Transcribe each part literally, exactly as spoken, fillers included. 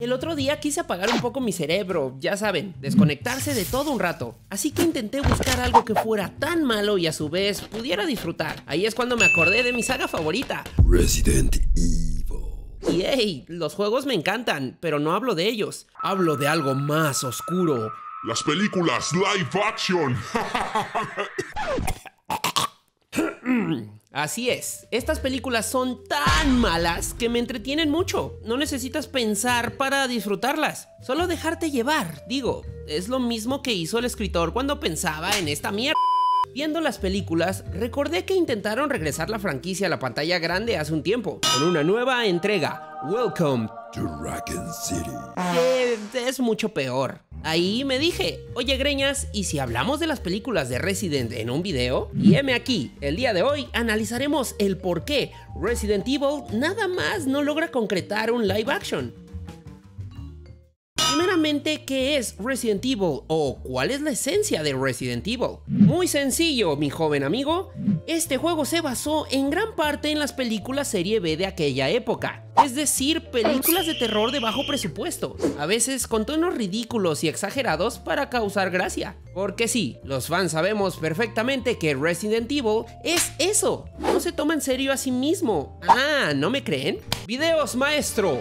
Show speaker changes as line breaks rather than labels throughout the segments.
El otro día quise apagar un poco mi cerebro, ya saben, desconectarse de todo un rato. Así que intenté buscar algo que fuera tan malo y a su vez pudiera disfrutar. Ahí es cuando me acordé de mi saga favorita,
Resident Evil.
Y hey, los juegos me encantan, pero no hablo de ellos. Hablo de algo más oscuro.
Las películas live action.
Así es, estas películas son tan malas que me entretienen mucho. No necesitas pensar para disfrutarlas, solo dejarte llevar. Digo, es lo mismo que hizo el escritor cuando pensaba en esta mierda. Viendo las películas, recordé que intentaron regresar la franquicia a la pantalla grande hace un tiempo, con una nueva entrega, Welcome
to Raccoon City.
que es mucho peor. Ahí me dije, oye Greñas, ¿y si hablamos de las películas de Resident en un video? Y heme aquí, el día de hoy analizaremos el por qué Resident Evil nada más no logra concretar un live action. Primeramente, ¿qué es Resident Evil o cuál es la esencia de Resident Evil? Muy sencillo, mi joven amigo. Este juego se basó en gran parte en las películas serie B de aquella época, es decir, películas de terror de bajo presupuesto, a veces con tonos ridículos y exagerados para causar gracia. Porque sí, los fans sabemos perfectamente que Resident Evil es eso, no se toma en serio a sí mismo. Ah, ¿no me creen? ¡Videos, maestro!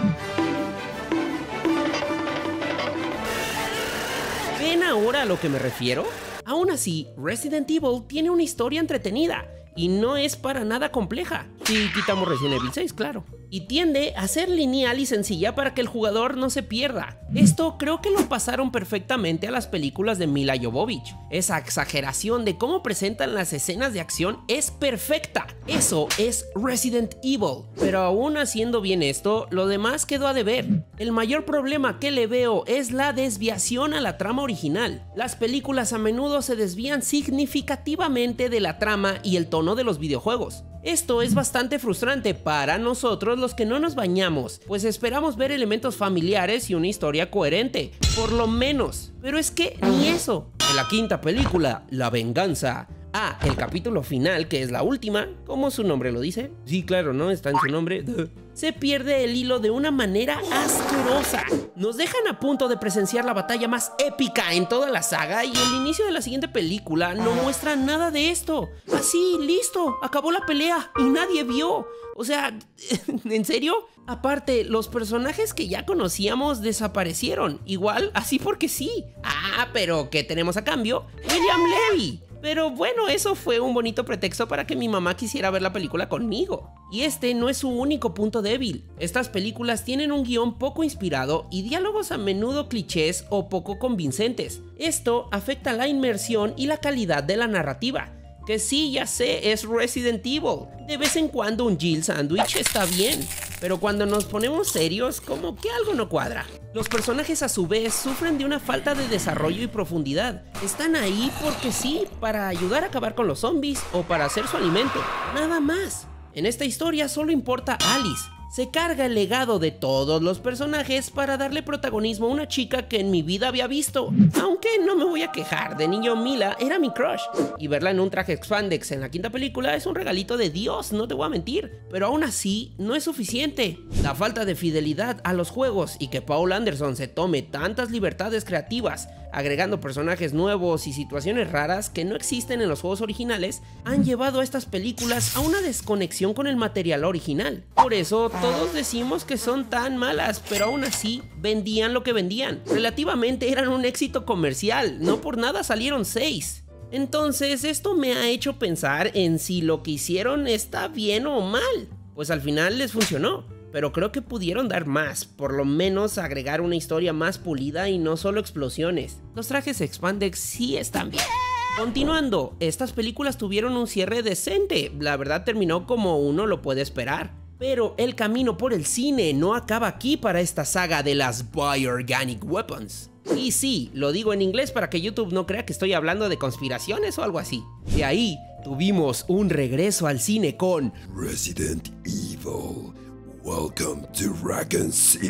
¿Ven ahora a lo que me refiero? Aún así, Resident Evil tiene una historia entretenida y no es para nada compleja, si quitamos Resident Evil seis, claro. Y tiende a ser lineal y sencilla para que el jugador no se pierda. Esto creo que lo pasaron perfectamente a las películas de Mila Jovovich. Esa exageración de cómo presentan las escenas de acción es perfecta. Eso es Resident Evil. Pero aún haciendo bien esto, lo demás quedó a deber. El mayor problema que le veo es la desviación a la trama original. Las películas a menudo se desvían significativamente de la trama y el tono de los videojuegos. Esto es bastante frustrante para nosotros los que no nos bañamos, pues esperamos ver elementos familiares y una historia coherente, por lo menos. Pero es que ni eso. En la quinta película, La Venganza, ah, el capítulo final, que es la última, como su nombre lo dice, sí, claro, ¿no? Está en su nombre, se pierde el hilo de una manera asquerosa. Nos dejan a punto de presenciar la batalla más épica en toda la saga y el inicio de la siguiente película no muestra nada de esto. Así, listo, acabó la pelea y nadie vio. O sea, ¿en serio? Aparte, los personajes que ya conocíamos desaparecieron, igual, así porque sí. Ah, pero ¿qué tenemos a cambio? William Levy. Pero bueno, eso fue un bonito pretexto para que mi mamá quisiera ver la película conmigo. Y este no es su único punto débil. Estas películas tienen un guión poco inspirado y diálogos a menudo clichés o poco convincentes. Esto afecta la inmersión y la calidad de la narrativa. Que sí, ya sé, es Resident Evil. De vez en cuando un Jill Sandwich está bien, pero cuando nos ponemos serios, como que algo no cuadra. Los personajes a su vez sufren de una falta de desarrollo y profundidad. Están ahí porque sí, para ayudar a acabar con los zombies o para hacer su alimento, nada más. En esta historia solo importa Alice. Se carga el legado de todos los personajes para darle protagonismo a una chica que en mi vida había visto. Aunque no me voy a quejar, de niño Mila era mi crush. Y verla en un traje expandex en la quinta película es un regalito de Dios, no te voy a mentir. Pero aún así, no es suficiente. La falta de fidelidad a los juegos y que Paul Anderson se tome tantas libertades creativas, agregando personajes nuevos y situaciones raras que no existen en los juegos originales, han llevado a estas películas a una desconexión con el material original. Por eso, todos decimos que son tan malas, pero aún así vendían lo que vendían. Relativamente eran un éxito comercial, no por nada salieron seis. Entonces esto me ha hecho pensar en si lo que hicieron está bien o mal. Pues al final les funcionó, pero creo que pudieron dar más, por lo menos agregar una historia más pulida y no solo explosiones. Los trajes expandex sí están bien. Continuando, estas películas tuvieron un cierre decente, la verdad terminó como uno lo puede esperar. Pero el camino por el cine no acaba aquí para esta saga de las Bioorganic Weapons. Y sí, lo digo en inglés para que YouTube no crea que estoy hablando de conspiraciones o algo así. De ahí, tuvimos un regreso al cine con
Resident Evil. Welcome to Raccoon City.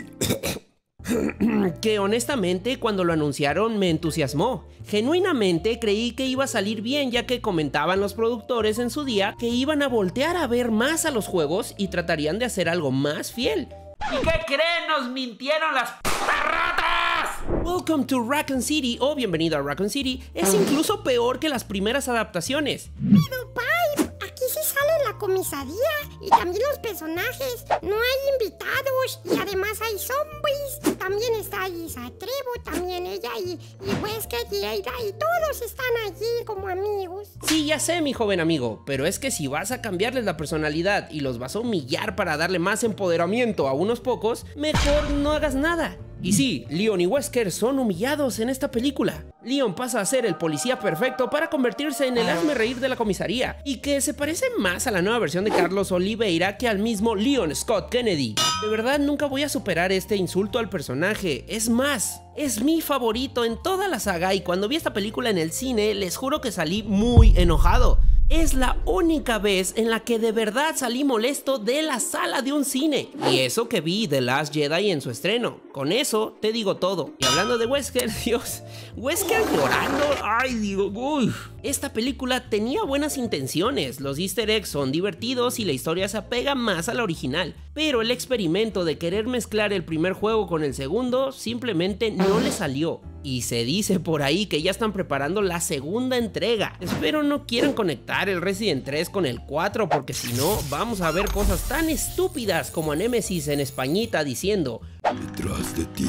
Que honestamente cuando lo anunciaron me entusiasmó. Genuinamente creí que iba a salir bien, ya que comentaban los productores en su día que iban a voltear a ver más a los juegos y tratarían de hacer algo más fiel. ¿Y qué creen? ¡Nos mintieron las ratas! Welcome to Raccoon City, o bienvenido a Raccoon City, es incluso peor que las primeras adaptaciones.
Pero, Pai, aquí sí sale la comisaría y también los personajes. No hay invitados y además hay zombies. También está Isa Trevo, también ella y, y Wesker y Eira, y todos están allí como amigos.
Sí, ya sé, mi joven amigo, pero es que si vas a cambiarles la personalidad y los vas a humillar para darle más empoderamiento a unos pocos, mejor no hagas nada. Y sí, Leon y Wesker son humillados en esta película. Leon pasa a ser el policía perfecto para convertirse en el hazme reír de la comisaría, y que se parece más a la nueva versión de Carlos Oliveira que al mismo Leon Scott Kennedy. De verdad nunca voy a superar este insulto al personaje, es más, es mi favorito en toda la saga, y cuando vi esta película en el cine les juro que salí muy enojado. Es la única vez en la que de verdad salí molesto de la sala de un cine. Y eso que vi The Last Jedi en su estreno. Con eso te digo todo. Y hablando de Wesker, Dios, Wesker llorando, ay digo, uy. Esta película tenía buenas intenciones, los easter eggs son divertidos y la historia se apega más a la original. Pero el experimento de querer mezclar el primer juego con el segundo simplemente no le salió. Y se dice por ahí que ya están preparando la segunda entrega. Espero no quieran conectar el Resident tres con el cuatro, porque si no vamos a ver cosas tan estúpidas como a Nemesis en Españita diciendo
Detrás de ti,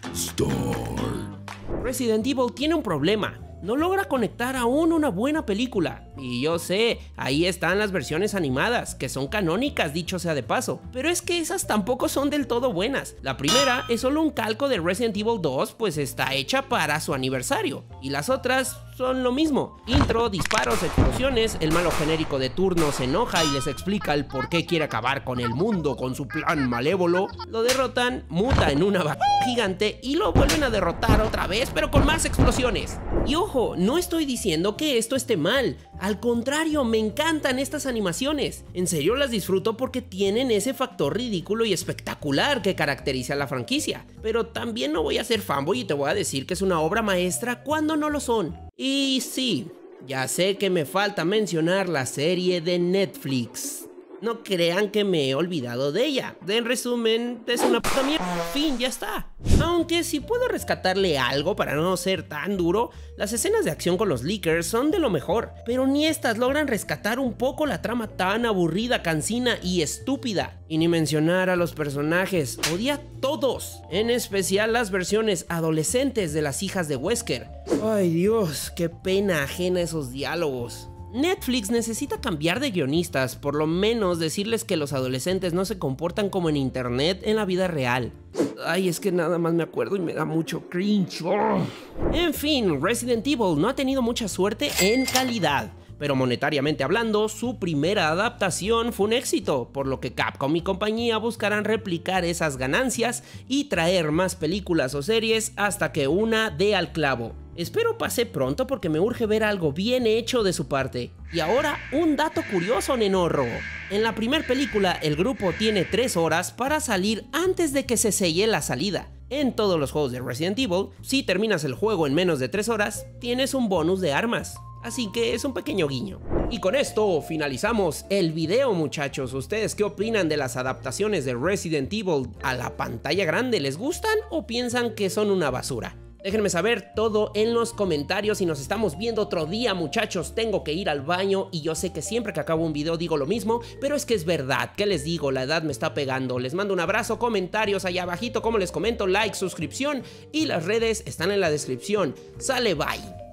Star.
Resident Evil tiene un problema. No logra conectar aún una buena película. Y yo sé, ahí están las versiones animadas, que son canónicas, dicho sea de paso. Pero es que esas tampoco son del todo buenas. La primera es solo un calco de Resident Evil dos, pues está hecha para su aniversario. Y las otras son lo mismo. Intro, disparos, explosiones, el malo genérico de turno se enoja y les explica el por qué quiere acabar con el mundo con su plan malévolo. Lo derrotan, muta en una vaca gigante y lo vuelven a derrotar otra vez, pero con más explosiones. Y ojo, no estoy diciendo que esto esté mal. Al contrario, me encantan estas animaciones. En serio las disfruto porque tienen ese factor ridículo y espectacular que caracteriza a la franquicia. Pero también no voy a ser fanboy y te voy a decir que es una obra maestra cuando no lo son. Y sí, ya sé que me falta mencionar la serie de Netflix. No crean que me he olvidado de ella. En resumen, es una puta mierda. Fin, ya está. Aunque si puedo rescatarle algo para no ser tan duro, las escenas de acción con los leakers son de lo mejor, pero ni estas logran rescatar un poco la trama tan aburrida, cansina y estúpida. Y ni mencionar a los personajes, odié a todos, en especial las versiones adolescentes de las hijas de Wesker. Ay Dios, qué pena ajena esos diálogos. Netflix necesita cambiar de guionistas, por lo menos decirles que los adolescentes no se comportan como en internet en la vida real. Ay, es que nada más me acuerdo y me da mucho cringe. Oh. En fin, Resident Evil no ha tenido mucha suerte en calidad, pero monetariamente hablando, su primera adaptación fue un éxito, por lo que Capcom y compañía buscarán replicar esas ganancias y traer más películas o series hasta que una dé al clavo. Espero pase pronto porque me urge ver algo bien hecho de su parte. Y ahora, un dato curioso, nenorro. En la primera película, el grupo tiene tres horas para salir antes de que se selle la salida. En todos los juegos de Resident Evil, si terminas el juego en menos de tres horas, tienes un bonus de armas. Así que es un pequeño guiño. Y con esto finalizamos el video, muchachos. ¿Ustedes qué opinan de las adaptaciones de Resident Evil a la pantalla grande? ¿Les gustan o piensan que son una basura? Déjenme saber todo en los comentarios y nos estamos viendo otro día, muchachos. Tengo que ir al baño y yo sé que siempre que acabo un video digo lo mismo, pero es que es verdad. ¿Qué les digo? La edad me está pegando. Les mando un abrazo, comentarios allá abajito, como les comento, like, suscripción y las redes están en la descripción. Sale, bye.